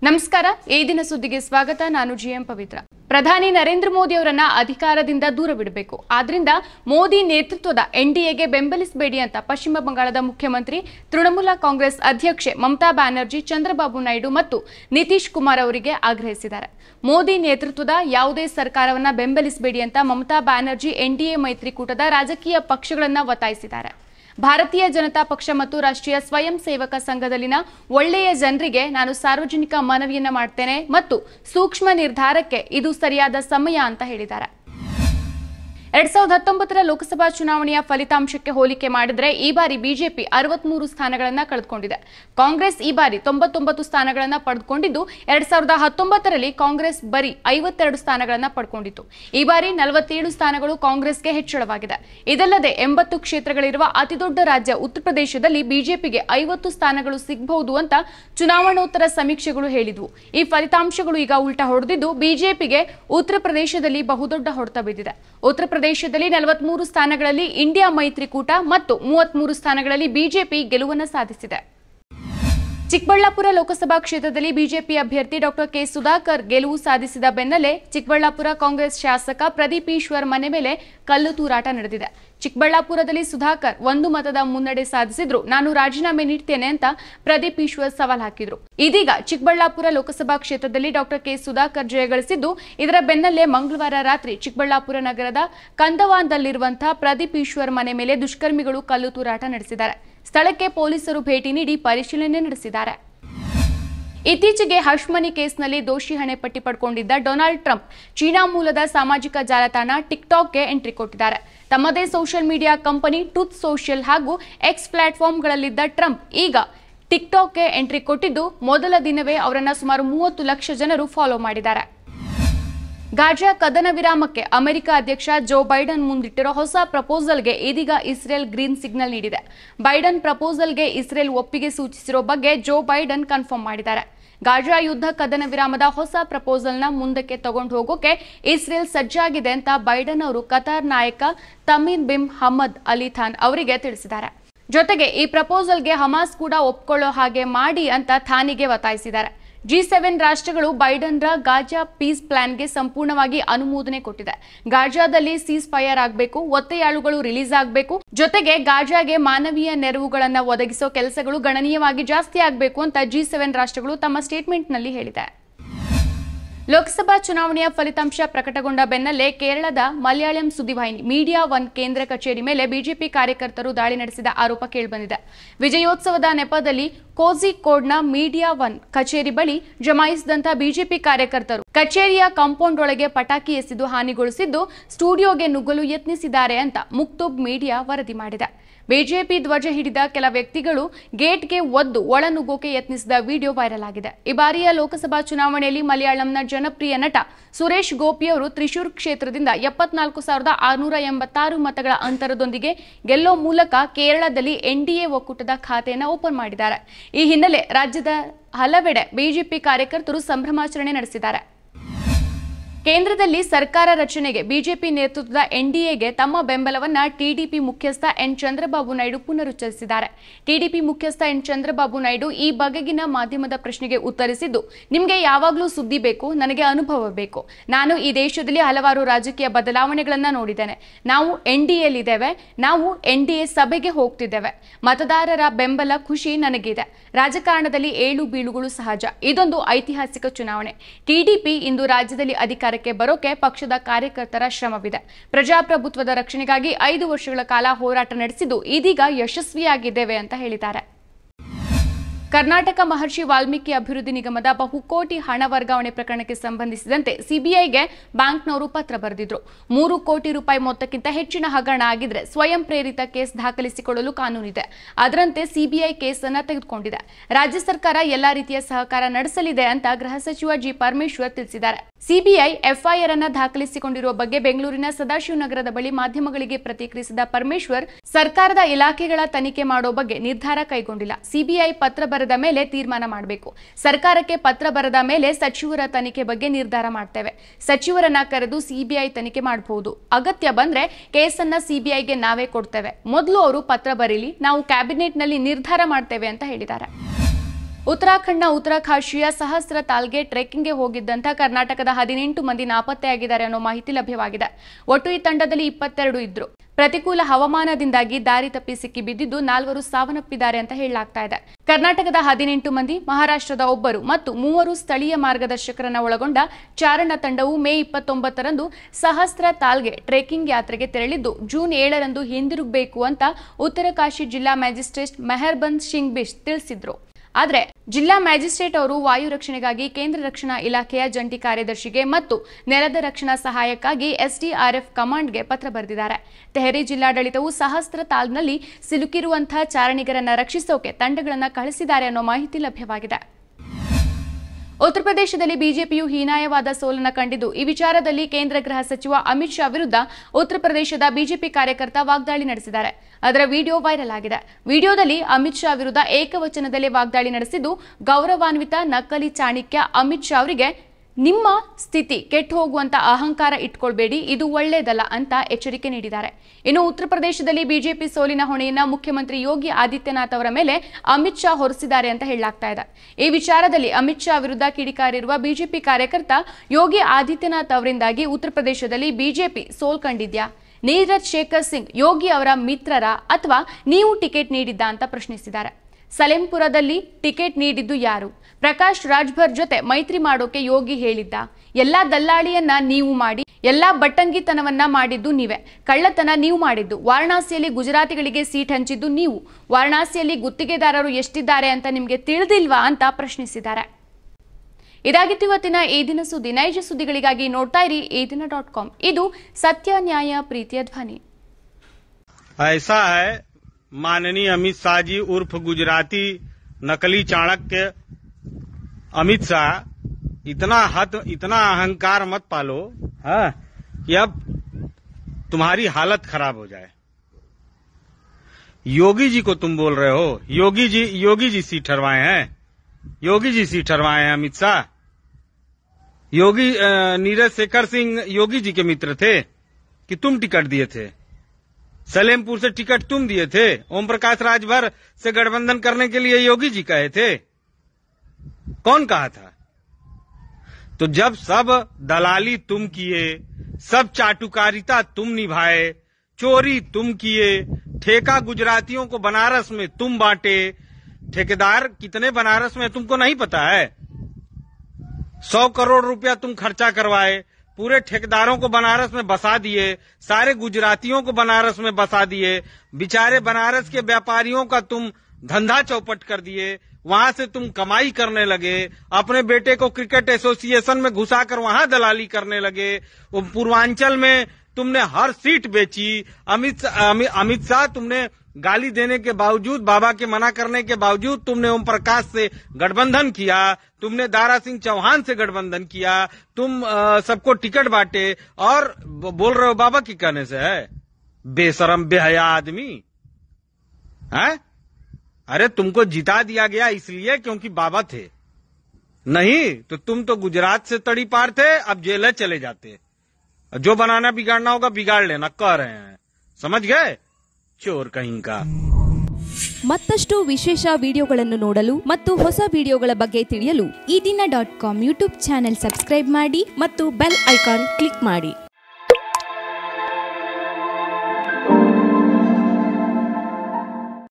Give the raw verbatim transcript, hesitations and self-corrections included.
ನಮಸ್ಕಾರ ಈ ದಿನ ಸುದ್ದಿಗೆ ಸ್ವಾಗತ ನಾನು ಜಿಎಂ ಪವಿತ್ರ ಪ್ರಧಾನಿ ನರೇಂದ್ರ ಮೋದಿ ಅವರನ್ನ ಅಧಿಕಾರದಿಂದ ದೂರವಿಡಬೇಕು ಆದ್ರಿಂದ ಮೋದಿ ನೇತೃತ್ವದ ಎನ್ಡಿಎಗೆ ಬೆಂಬಲಿಸಬೇಡಿ ಅಂತ ಪಶ್ಚಿಮ ಬಂಗಾಳದ ಮುಖ್ಯಮಂತ್ರಿ ತೃಣಮೂಲ ಕಾಂಗ್ರೆಸ್ ಅಧ್ಯಕ್ಷೆ ಮಮತಾ ಬ್ಯಾನರ್ಜಿ ಚಂದ್ರಬಾಬು ನಾಯ್ಡು ಮತ್ತು ನಿತೀಶ್ ಕುಮಾರ್ ಅವರಿಗೆ ಆಗ್ರಹಿಸಿದ್ದಾರೆ ಮೋದಿ ನೇತೃತ್ವದ ಯಾವುದೇ ಸರ್ಕಾರವನ್ನ ಬೆಂಬಲಿಸಬೇಡಿ ಅಂತ ಮಮತಾ ಬ್ಯಾನರ್ಜಿ ಎನ್ಡಿಎ ಮೈತ್ರಿಕೂಟದ ರಾಜಕೀಯ ಪಕ್ಷಗಳನ್ನ ಒತ್ತಾಯಿಸಿದ್ದಾರೆ ಭಾರತೀಯ ಜನತಾ ಪಕ್ಷ ಮತ್ತು ರಾಷ್ಟ್ರೀಯ ಸ್ವಯಂ ಸೇವಕ ಸಂಘದಲ್ಲಿನ ಒಳ್ಳೆಯ ಜನರಿಗೆ ನಾನು ಸಾರ್ವಜನಿಕ ಮನವಿಯನ್ನ ಮಾಡ್ತೇನೆ ಮತ್ತು ಸೂಕ್ಷ್ಮ ನಿರ್ಧಾರಕ್ಕೆ ಇದು ಸರಿಯಾದ ಸಮಯ ಅಂತ ಹೇಳಿದ್ದಾರೆ ಎರಡ್ ಸಾವಿರದ ಹತ್ತೊಂಬತ್ತರ ಲೋಕಸಭಾ ಚುನಾವಣೆಯ ಫಲಿತಾಂಶಕ್ಕೆ ಹೋಲಿಕೆ ಮಾಡಿದ್ರೆ ಈ ಬಾರಿ ಬಿಜೆಪಿ ಅರವತ್ಮೂರು ಸ್ಥಾನಗಳನ್ನ ಕಳೆದುಕೊಂಡಿದೆ ಕಾಂಗ್ರೆಸ್ ಈ ಬಾರಿ ತೊಂಬತ್ತೊಂಬತ್ತು ಸ್ಥಾನಗಳನ್ನ ಪಡೆದುಕೊಂಡಿದ್ದು ಎರಡ್ ಸಾವಿರದ ಹತ್ತೊಂಬತ್ತರಲ್ಲಿ ಕಾಂಗ್ರೆಸ್ ಬರೀ ಐವತ್ತೆರಡು ಸ್ಥಾನಗಳನ್ನ ಪಡೆದುಕೊಂಡಿತ್ತು ಈ ಬಾರಿ ನಲವತ್ತೇಳು ಸ್ಥಾನಗಳು ಕಾಂಗ್ರೆಸ್ಗೆ ಹೆಚ್ಚಳವಾಗಿದೆ ಇದಲ್ಲದೆ ಎಂಬತ್ತು ಕ್ಷೇತ್ರಗಳಿರುವ ಅತಿದೊಡ್ಡ ರಾಜ್ಯ ಉತ್ತರ ಪ್ರದೇಶದಲ್ಲಿ ಬಿಜೆಪಿಗೆ ಐವತ್ತು ಸ್ಥಾನಗಳು ಸಿಗಬಹುದು ಅಂತ ಚುನಾವಣೋತ್ತರ ಸಮೀಕ್ಷೆಗಳು ಹೇಳಿದ್ವು ಈ ಫಲಿತಾಂಶಗಳು ಈಗ ಉಲ್ಟಾ ಹೊಡೆದಿದ್ದು ಬಿಜೆಪಿಗೆ ಉತ್ತರ ಪ್ರದೇಶದಲ್ಲಿ ಬಹುದೊಡ್ಡ ಹೊಡೆತ ಬಿದ್ದಿದೆ ಉತ್ತರ ಪ್ರದೇಶದಲ್ಲಿ ನಲವತ್ಮೂರು ಸ್ಥಾನಗಳಲ್ಲಿ ಇಂಡಿಯಾ ಮೈತ್ರಿಕೂಟ ಮತ್ತು ಮೂವತ್ಮೂರು ಸ್ಥಾನಗಳಲ್ಲಿ ಬಿಜೆಪಿ ಗೆಲುವನ್ನು ಸಾಧಿಸಿದೆ ಚಿಕ್ಕಬಳ್ಳಾಪುರ ಲೋಕಸಭಾ ಕ್ಷೇತ್ರದಲ್ಲಿ ಬಿಜೆಪಿ ಅಭ್ಯರ್ಥಿ ಡಾಕ್ಟರ್ ಕೆ ಸುಧಾಕರ್ ಗೆಲುವು ಸಾಧಿಸಿದ ಬೆನ್ನಲ್ಲೇ ಚಿಕ್ಕಬಳ್ಳಾಪುರ ಕಾಂಗ್ರೆಸ್ ಶಾಸಕ ಪ್ರದೀಪ್ ಈಶ್ವರ್ ಮನೆ ಮೇಲೆ ಕಲ್ಲು ತೂರಾಟ ನಡೆದಿದೆ ಚಿಕ್ಕಬಳ್ಳಾಪುರದಲ್ಲಿ ಸುಧಾಕರ್ ಒಂದು ಮತದ ಮುನ್ನಡೆ ಸಾಧಿಸಿದ್ರು ನಾನು ರಾಜೀನಾಮೆ ನೀಡ್ತೇನೆ ಅಂತ ಪ್ರದೀಪ್ ಈಶ್ವರ್ ಸವಾಲ್ ಹಾಕಿದ್ರು ಇದೀಗ ಚಿಕ್ಕಬಳ್ಳಾಪುರ ಲೋಕಸಭಾ ಕ್ಷೇತ್ರದಲ್ಲಿ ಡಾಕ್ಟರ್ ಕೆ ಸುಧಾಕರ್ ಜಯಗಳಿಸಿದ್ದು ಇದರ ಬೆನ್ನಲ್ಲೇ ಮಂಗಳವಾರ ರಾತ್ರಿ ಚಿಕ್ಕಬಳ್ಳಾಪುರ ನಗರದ ಕಂದವಾನ್ದಲ್ಲಿರುವಂತಹ ಪ್ರದೀಪ್ ಈಶ್ವರ್ ಮನೆ ಮೇಲೆ ದುಷ್ಕರ್ಮಿಗಳು ಕಲ್ಲು ತೂರಾಟ ನಡೆಸಿದ್ದಾರೆ ಸ್ಥಳಕ್ಕೆ ಪೊಲೀಸರು ಭೇಟಿ ನೀಡಿ ಪರಿಶೀಲನೆ ನಡೆಸಿದ್ದಾರೆ ಇತ್ತೀಚೆಗೆ ಹಶ್ ಮನಿ ಕೇಸ್ನಲ್ಲಿ ದೋಷಿ ಹಣೆ ಪಟ್ಟಿ ಪಡ್ಕೊಂಡಿದ್ದ ಡೊನಾಲ್ಡ್ ಟ್ರಂಪ್ ಚೀನಾ ಮೂಲದ ಸಾಮಾಜಿಕ ಜಾಲತಾಣ ಟಿಕ್ಟಾಕ್ಗೆ ಎಂಟ್ರಿ ಕೊಟ್ಟಿದ್ದಾರೆ ತಮ್ಮದೇ social media company Truth Social ಹಾಗೂ ಎಕ್ಸ್ ಪ್ಲಾಟ್ಫಾರ್ಮ್ಗಳಲ್ಲಿದ್ದ ಟ್ರಂಪ್ ಈಗ ಟಿಕ್ಟಾಕ್ಗೆ ಎಂಟ್ರಿ ಕೊಟ್ಟಿದ್ದು ಮೊದಲ ದಿನವೇ ಅವರನ್ನ ಸುಮಾರು ಮೂವತ್ತು ಲಕ್ಷ ಜನರು ಫಾಲೋ ಮಾಡಿದ್ದಾರೆ ಗಾಜಾ ಕದನ ವಿರಾಮಕ್ಕೆ ಅಮೆರಿಕ ಅಧ್ಯಕ್ಷ ಜೋ ಬೈಡನ್ ಮುಂದಿಟ್ಟಿರೋ ಹೊಸ ಪ್ರಪೋಸಲ್ಗೆ ಇದೀಗ ಇಸ್ರೇಲ್ ಗ್ರೀನ್ ಸಿಗ್ನಲ್ ನೀಡಿದೆ ಬೈಡನ್ ಪ್ರಪೋಸಲ್ಗೆ ಇಸ್ರೇಲ್ ಒಪ್ಪಿಗೆ ಸೂಚಿಸಿರೋ ಬಗ್ಗೆ ಜೋ ಬೈಡನ್ ಕನ್ಫರ್ಮ್ ಮಾಡಿದ್ದಾರೆ ಗಾಜಾ ಯುದ್ಧ ಕದನ ವಿರಾಮದ ಹೊಸ ಪ್ರಪೋಸಲ್ನ ಮುಂದಕ್ಕೆ ತಗೊಂಡು ಹೋಗೋಕೆ ಇಸ್ರೇಲ್ ಸಜ್ಜಾಗಿದೆ ಅಂತ ಬೈಡನ್ ಅವರು ಕತಾರ್ ನಾಯಕ Tamim bin Hamad Ali Khan ಅವರಿಗೆ ತಿಳಿಸಿದ್ದಾರೆ ಜೊತೆಗೆ ಈ ಪ್ರಪೋಸಲ್ಗೆ ಹಮಾಸ್ ಕೂಡ ಒಪ್ಕೊಳ್ಳೋ ಹಾಗೆ ಮಾಡಿ ಅಂತ ಥಾನಿಗೆ ಒತ್ತಾಯಿಸಿದ್ದಾರೆ ಜಿ ಸೆವೆನ್ ರಾಷ್ಟ್ರಗಳು ಬೈಡನ್ರ ಗಾಜಾ ಪೀಸ್ ಪ್ಲಾನ್ಗೆ ಸಂಪೂರ್ಣವಾಗಿ ಅನುಮೋದನೆ ಕೊಟ್ಟಿದೆ ಗಾಜಾದಲ್ಲಿ ಸೀಸ್ ಫೈರ್ ಆಗಬೇಕು ಒತ್ತೆಯಾಳುಗಳು ರಿಲೀಸ್ ಆಗಬೇಕು ಜೊತೆಗೆ ಗಾಜಾಗೆ ಮಾನವೀಯ ನೆರವುಗಳನ್ನು ಒದಗಿಸೋ ಕೆಲಸಗಳು ಗಣನೀಯವಾಗಿ ಜಾಸ್ತಿ ಆಗಬೇಕು ಅಂತ ಜಿ ಸೆವೆನ್ ರಾಷ್ಟ್ರಗಳು ತಮ್ಮ ಸ್ಟೇಟ್ಮೆಂಟ್ನಲ್ಲಿ ಹೇಳಿದೆ ಲೋಕಸಭಾ ಚುನಾವಣೆಯ ಫಲಿತಾಂಶ ಪ್ರಕಟಗೊಂಡ ಬೆನ್ನಲ್ಲೇ ಕೇರಳದ ಮಲಯಾಳಂ ಸುದ್ದಿವಾಹಿನಿ ಮೀಡಿಯಾ ಒನ್ ಕೇಂದ್ರ ಕಚೇರಿ ಮೇಲೆ ಬಿಜೆಪಿ ಕಾರ್ಯಕರ್ತರು ದಾಳಿ ನಡೆಸಿದ ಆರೋಪ ಕೇಳಿಬಂದಿದೆ ವಿಜಯೋತ್ಸವದ ನೆಪದಲ್ಲಿ ಕೋಝಿಕೋಡ್ನ ಮೀಡಿಯಾ ಒನ್ ಕಚೇರಿ ಬಳಿ ಜಮಾಯಿಸಿದಂತಹ ಬಿಜೆಪಿ ಕಾರ್ಯಕರ್ತರು ಕಚೇರಿಯ ಕಾಂಪೌಂಡ್ ಒಳಗೆ ಪಟಾಕಿ ಎಸೆದು ಹಾನಿಗೊಳಿಸಿದ್ದು ಸ್ಟುಡಿಯೋಗೆ ನುಗ್ಗಲು ಯತ್ನಿಸಿದ್ದಾರೆ ಅಂತ ಮುಕ್ತುಬ್ ಮೀಡಿಯಾ ವರದಿ ಮಾಡಿದೆ ಬಿಜೆಪಿ ಧ್ವಜ ಹಿಡಿದ ಕೆಲ ವ್ಯಕ್ತಿಗಳು ಗೇಟ್ಗೆ ಒದ್ದು ಒಳ ನುಗ್ಗೋಕೆ ಯತ್ನಿಸಿದ ವಿಡಿಯೋ ವೈರಲ್ ಆಗಿದೆ ಈ ಬಾರಿಯ ಲೋಕಸಭಾ ಚುನಾವಣೆಯಲ್ಲಿ ಮಲಯಾಳಂನ ಜನಪ್ರಿಯ ನಟ ಸುರೇಶ್ ಗೋಪಿ ಅವರು ತ್ರಿಶೂರ್ ಕ್ಷೇತ್ರದಿಂದ ಎಪ್ಪತ್ನಾಲ್ಕು ಸಾವಿರದ ಆರುನೂರ ಎಂಬತ್ತಾರು ಮತಗಳ ಅಂತರದೊಂದಿಗೆ ಗೆಲ್ಲೋ ಮೂಲಕ ಕೇರಳದಲ್ಲಿ ಎನ್ಡಿಎ ಒಕ್ಕೂಟದ ಖಾತೆಯನ್ನು ಓಪನ್ ಮಾಡಿದ್ದಾರೆ ಈ ಹಿನ್ನೆಲೆ ರಾಜ್ಯದ ಹಲವೆಡೆ ಬಿಜೆಪಿ ಕಾರ್ಯಕರ್ತರು ಸಂಭ್ರಮಾಚರಣೆ ನಡೆಸಿದ್ದಾರೆ ಕೇಂದ್ರದಲ್ಲಿ ಸರ್ಕಾರ ರಚನೆಗೆ ಬಿಜೆಪಿ ನೇತೃತ್ವದ ಎನ್ಡಿಎಗೆ ತಮ್ಮ ಬೆಂಬಲವನ್ನ ಟಿಡಿಪಿ ಮುಖ್ಯಸ್ಥ ಎನ್ ಚಂದ್ರಬಾಬು ನಾಯ್ಡು ಪುನರುಚ್ಚರಿಸಿದ್ದಾರೆ ಟಿಡಿಪಿ ಮುಖ್ಯಸ್ಥ ಎನ್ ಚಂದ್ರಬಾಬು ನಾಯ್ಡು ಈ ಬಗೆಗಿನ ಮಾಧ್ಯಮದ ಪ್ರಶ್ನೆಗೆ ಉತ್ತರಿಸಿದ್ದು ನಿಮಗೆ ಯಾವಾಗಲೂ ಸುದ್ದಿ ಬೇಕು ನನಗೆ ಅನುಭವ ಬೇಕು ನಾನು ಈ ದೇಶದಲ್ಲಿ ಹಲವಾರು ರಾಜಕೀಯ ಬದಲಾವಣೆಗಳನ್ನ ನೋಡಿದ್ದೇನೆ ನಾವು ಎನ್ಡಿಎಲ್ಲಿದ್ದೇವೆ ನಾವು ಎನ್ಡಿಎ ಸಭೆಗೆ ಹೋಗ್ತಿದ್ದೇವೆ ಮತದಾರರ ಬೆಂಬಲ ಖುಷಿ ನನಗಿದೆ ರಾಜಕಾರಣದಲ್ಲಿ ಏಳು ಬೀಳುಗಳು ಸಹಜ ಇದೊಂದು ಐತಿಹಾಸಿಕ ಚುನಾವಣೆ ಟಿಡಿಪಿ ಇಂದು ರಾಜ್ಯದಲ್ಲಿ ಅಧಿಕಾರ ಬರೋಕೆ ಪಕ್ಷದ ಕಾರ್ಯಕರ್ತರ ಶ್ರಮವಿದೆ ಪ್ರಜಾಪ್ರಭುತ್ವದ ರಕ್ಷಣೆಗಾಗಿ ಐದು ವರ್ಷಗಳ ಕಾಲ ಹೋರಾಟ ನಡೆಸಿದ್ದು ಇದೀಗ ಯಶಸ್ವಿಯಾಗಿದ್ದೇವೆ ಅಂತ ಹೇಳಿದ್ದಾರೆ ಕರ್ನಾಟಕ ಮಹರ್ಷಿ ವಾಲ್ಮೀಕಿ ಅಭಿವೃದ್ಧಿ ನಿಗಮದ ಬಹುಕೋಟಿ ಹಣ ವರ್ಗಾವಣೆ ಪ್ರಕರಣಕ್ಕೆ ಸಂಬಂಧಿಸಿದಂತೆ ಸಿಬಿಐಗೆ ಬ್ಯಾಂಕ್ನವರು ಪತ್ರ ಬರೆದಿದ್ರು ಮೂರು ಕೋಟಿ ರೂಪಾಯಿ ಮೊತ್ತಕ್ಕಿಂತ ಹೆಚ್ಚಿನ ಹಗರಣ ಆಗಿದ್ರೆ ಸ್ವಯಂ ಪ್ರೇರಿತ ಕೇಸ್ ದಾಖಲಿಸಿಕೊಳ್ಳಲು ಕಾನೂನಿದೆ ಅದರಂತೆ ಸಿಬಿಐ ಕೇಸನ್ನು ತೆಗೆದುಕೊಂಡಿದೆ ರಾಜ್ಯ ಸರ್ಕಾರ ಎಲ್ಲಾ ರೀತಿಯ ಸಹಕಾರ ನಡೆಸಲಿದೆ ಅಂತ ಗೃಹ ಸಚಿವ ಜಿ ಪರಮೇಶ್ವರ್ ತಿಳಿಸಿದ್ದಾರೆ ಸಿಬಿಐ ಎಫ್ಐಆರ್ ಅನ್ನು ದಾಖಲಿಸಿಕೊಂಡಿರುವ ಬಗ್ಗೆ ಬೆಂಗಳೂರಿನ ಸದಾಶಿವನಗರದ ಬಳಿ ಮಾಧ್ಯಮಗಳಿಗೆ ಪ್ರತಿಕ್ರಿಯಿಸಿದ ಪರಮೇಶ್ವರ್ ಸರ್ಕಾರದ ಇಲಾಖೆಗಳ ತನಿಖೆ ಮಾಡೋ ಬಗ್ಗೆ ನಿರ್ಧಾರ ಕೈಗೊಂಡಿಲ್ಲ ಸಿಬಿಐ ಪತ್ರ ಬರೆದ ಮೇಲೆ ತೀರ್ಮಾನ ಮಾಡಬೇಕು ಸರ್ಕಾರಕ್ಕೆ ಪತ್ರ ಬರೆದ ಮೇಲೆ ಸಚಿವರ ತನಿಖೆ ಬಗ್ಗೆ ನಿರ್ಧಾರ ಮಾಡ್ತೇವೆ ಸಚಿವರನ್ನ ಕರೆದು ಸಿಬಿಐ ತನಿಖೆ ಮಾಡಬಹುದು ಅಗತ್ಯ ಬಂದ್ರೆ ಕೇಸನ್ನ ಸಿಬಿಐಗೆ ನಾವೇ ಕೊಡ್ತೇವೆ ಮೊದಲು ಅವರು ಪತ್ರ ಬರೀಲಿ ನಾವು ಕ್ಯಾಬಿನೆಟ್ ನಲ್ಲಿ ನಿರ್ಧಾರ ಮಾಡ್ತೇವೆ ಅಂತ ಹೇಳಿದ್ದಾರೆ ಉತ್ತರಾಖಂಡ್ನ ಉತ್ತರಕಾಶಿಯ ಸಹಸ್ರ ತಾಲ್ಗೆ ಟ್ರೆಕ್ಕಿಂಗ್ಗೆ ಹೋಗಿದ್ದಂಥ ಕರ್ನಾಟಕದ ಹದಿನೆಂಟು ಮಂದಿ ನಾಪತ್ತೆಯಾಗಿದ್ದಾರೆ ಅನ್ನೋ ಮಾಹಿತಿ ಲಭ್ಯವಾಗಿದೆ. ಒಟ್ಟು ಈ ತಂಡದಲ್ಲಿ ಇಪ್ಪತ್ತೆರಡು ಇದ್ರು. ಪ್ರತಿಕೂಲ ಹವಾಮಾನದಿಂದಾಗಿ ದಾರಿ ತಪ್ಪಿ ಸಿಕ್ಕಿ ಬಿದ್ದಿದ್ದು ನಾಲ್ವರು ಸಾವನ್ನಪ್ಪಿದ್ದಾರೆ ಅಂತ ಹೇಳಲಾಗ್ತಾ ಇದೆ. ಕರ್ನಾಟಕದ ಹದಿನೆಂಟು ಮಂದಿ, ಮಹಾರಾಷ್ಟ್ರದ ಒಬ್ಬರು ಮತ್ತು ಮೂವರು ಸ್ಥಳೀಯ ಮಾರ್ಗದರ್ಶಕರನ್ನ ಒಳಗೊಂಡ ಚಾರಣ ತಂಡವು ಮೇ ಇಪ್ಪತ್ತೊಂಬತ್ತರಂದು ಸಹಸ್ರ ತಾಲ್ಗೆ ಟ್ರೆಕ್ಕಿಂಗ್ ಯಾತ್ರೆಗೆ ತೆರಳಿದ್ದು ಜೂನ್ ಏಳರಂದು ಹಿಂದಿರುಗಬೇಕು ಅಂತ ಉತ್ತರಕಾಶಿ ಜಿಲ್ಲಾ ಮ್ಯಾಜಿಸ್ಟ್ರೇಟ್ ಮೆಹರ್ಬಂದ್ ಸಿಂಗ್ ಬಿಶ್ ತಿಳಿಸಿದ್ರು. ಆದರೆ ಜಿಲ್ಲಾ ಮ್ಯಾಜಿಸ್ಟ್ರೇಟ್ ಅವರು ವಾಯು ರಕ್ಷಣೆಗಾಗಿ ಕೇಂದ್ರ ರಕ್ಷಣಾ ಇಲಾಖೆಯ ಜಂಟಿ ಕಾರ್ಯದರ್ಶಿಗೆ ಮತ್ತು ನೆಲದ ರಕ್ಷಣಾ ಸಹಾಯಕ್ಕಾಗಿ ಎಸ್ಡಿಆರ್ಎಫ್ ಕಮಾಂಡ್ಗೆ ಪತ್ರ ಬರೆದಿದ್ದಾರೆ. ತೆಹರಿ ಜಿಲ್ಲಾಡಳಿತವು ಸಹಸ್ರ ತಾಲ್ನಲ್ಲಿ ಸಿಲುಕಿರುವಂತಹ ಚಾರಣಿಗರನ್ನ ರಕ್ಷಿಸೋಕೆ ತಂಡಗಳನ್ನು ಕಳಿಸಿದ್ದಾರೆ ಅನ್ನೋ ಮಾಹಿತಿ ಲಭ್ಯವಾಗಿದೆ. ಉತ್ತರ ಪ್ರದೇಶದಲ್ಲಿ ಬಿಜೆಪಿಯು ಹೀನಾಯವಾದ ಸೋಲನ್ನು ಕಂಡಿದ್ದು, ಈ ವಿಚಾರದಲ್ಲಿ ಕೇಂದ್ರ ಗೃಹ ಸಚಿವ ಅಮಿತ್ ಶಾ ವಿರುದ್ಧ ಉತ್ತರ ಪ್ರದೇಶದ ಬಿಜೆಪಿ ಕಾರ್ಯಕರ್ತ ವಾಗ್ದಾಳಿ ನಡೆಸಿದ್ದಾರೆ. ಅದರ ವಿಡಿಯೋ ವೈರಲ್ ಆಗಿದೆ. ವಿಡಿಯೋದಲ್ಲಿ ಅಮಿತ್ ಶಾ ವಿರುದ್ಧ ಏಕವಚನದಲ್ಲಿ ವಾಗ್ದಾಳಿ ನಡೆಸಿದ್ದು, ಗೌರವಾನ್ವಿತ ನಕಲಿ ಚಾಣಕ್ಯ ಅಮಿತ್ ಶಾ ಅವರಿಗೆ ನಿಮ್ಮ ಸ್ಥಿತಿ ಕೆಟ್ಟು ಹೋಗುವಂತ ಅಹಂಕಾರ ಇಟ್ಕೊಳ್ಬೇಡಿ, ಇದು ಒಳ್ಳೆಯದಲ್ಲ ಅಂತ ಎಚ್ಚರಿಕೆ ನೀಡಿದ್ದಾರೆ. ಇನ್ನು ಉತ್ತರ ಪ್ರದೇಶದಲ್ಲಿ ಬಿಜೆಪಿ ಸೋಲಿನ ಹೊಣೆಯನ್ನ ಮುಖ್ಯಮಂತ್ರಿ ಯೋಗಿ ಆದಿತ್ಯನಾಥ್ ಅವರ ಮೇಲೆ ಅಮಿತ್ ಶಾ ಹೊರಿಸಿದ್ದಾರೆ ಅಂತ ಹೇಳಲಾಗ್ತಾ ಇದೆ. ಈ ವಿಚಾರದಲ್ಲಿ ಅಮಿತ್ ಶಾ ವಿರುದ್ಧ ಕಿಡಿಕಾರಿರುವ ಬಿಜೆಪಿ ಕಾರ್ಯಕರ್ತ, ಯೋಗಿ ಆದಿತ್ಯನಾಥ್ ಅವರಿಂದಾಗಿ ಉತ್ತರ ಪ್ರದೇಶದಲ್ಲಿ ಬಿಜೆಪಿ ಸೋಲ್ ಕಂಡಿದ್ಯಾ? ನೀರಜ್ ಶೇಖರ್ ಸಿಂಗ್ ಯೋಗಿ ಅವರ ಮಿತ್ರರ ಅಥವಾ ನೀವು ಟಿಕೆಟ್ ನೀಡಿದ್ದ ಅಂತ ಪ್ರಶ್ನಿಸಿದ್ದಾರೆ. ಸಲೇಂಪುರದಲ್ಲಿ ಟಿಕೆಟ್ ನೀಡಿದ್ದು ಯಾರು? ಪ್ರಕಾಶ್ ರಾಜ್ಭರ್ ಜೊತೆ ಮೈತ್ರಿ ಮಾಡೋಕೆ ಯೋಗಿ ಹೇಳಿದ್ದ? ಎಲ್ಲಾ ದಲ್ಲಾಳಿಯನ್ನ ನೀವು ಮಾಡಿ, ಎಲ್ಲಾ ಬಟ್ಟಂಗಿತನವನ್ನ ಮಾಡಿದ್ದು ನೀವೇ, ಕಳ್ಳತನ ನೀವು ಮಾಡಿದ್ದು. ವಾರಣಾಸಿಯಲ್ಲಿ ಗುಜರಾತಿಗಳಿಗೆ ಸೀಟ್ ಹಂಚಿದ್ದು ನೀವು. ವಾರಣಾಸಿಯಲ್ಲಿ ಗುತ್ತಿಗೆದಾರರು ಎಷ್ಟಿದ್ದಾರೆ ಅಂತ ನಿಮಗೆ ತಿಳಿದಿಲ್ವಾ ಅಂತ ಪ್ರಶ್ನಿಸಿದ್ದಾರೆ. ಇದಾಗಿತ್ತು ಇವತ್ತಿನ ಈ ದಿನ ಸುದ್ದಿ. ನೈಜ ಸುದ್ದಿಗಳಿಗಾಗಿ ನೋಡ್ತಾ ಇರಿ ಈ ದಿನ ಡಾಟ್ ಕಾಮ್. ಇದು ಸತ್ಯ, ನ್ಯಾಯ, ಪ್ರೀತಿಯ ಧ್ವನಿ. ऐसा है माननीय अमित शाह जी उर्फ गुजराती नकली चाणक्य अमित शाह, इतना हद इतना अहंकार मत पालो है कि अब तुम्हारी हालत खराब हो जाए। योगी जी को तुम बोल रहे हो, योगी जी योगी जी सीट हरवाए हैं, योगी जी सीट हरवाए हैं अमित शाह। योगी नीरज शेखर सिंह योगी जी के मित्र थे कि तुम टिकट दिए थे? सलेमपुर से टिकट तुम दिए थे? ओम प्रकाश राजभर से गठबंधन करने के लिए योगी जी कहे थे? कौन कहा था? तो जब सब दलाली तुम किए, सब चाटुकारिता तुम निभाए, चोरी तुम किए, ठेका गुजरातियों को बनारस में तुम बांटे, ठेकेदार कितने बनारस में तुमको नहीं पता है? सौ करोड़ रुपया तुम खर्चा करवाए, पूरे ठेकेदारों को बनारस में बसा दिए, सारे गुजरातियों को बनारस में बसा दिए, बेचारे बनारस के व्यापारियों का तुम धंधा चौपट कर दिए, वहां से तुम कमाई करने लगे, अपने बेटे को क्रिकेट एसोसिएशन में घुसाकर वहां दलाली करने लगे। वो पूर्वांचल में तुमने हर सीट बेची। अमित अमित शाह तुमने गाली देने के बावजूद, बाबा के मना करने के बावजूद तुमने ओम प्रकाश से गठबंधन किया, तुमने दारा सिंह चौहान से गठबंधन किया, तुम सबको टिकट बांटे और बोल रहे हो बाबा की कहने से है? बेशरम बेहया आदमी है। अरे तुमको जिता दिया गया इसलिए क्योंकि बाबा थे, नहीं तो तुम तो गुजरात से तड़ी पार थे, अब जेल चले जाते। जो बनाना बिगाड़ना होगा बिगाड़ लेना, कह रहे हैं, समझ गए? ಚೋರ್ ಕಹಿಂಕ. ಮತ್ತಷ್ಟು ವಿಶೇಷ ವಿಡಿಯೋಗಳನ್ನು ನೋಡಲು ಮತ್ತು ಹೊಸ ವಿಡಿಯೋಗಳ ಬಗ್ಗೆ ತಿಳಿಯಲು Eedina dot com YouTube channel subscribe ಮಾಡಿ ಮತ್ತು ಬೆಲ್ ಐಕಾನ್ ಕ್ಲಿಕ್ ಮಾಡಿ.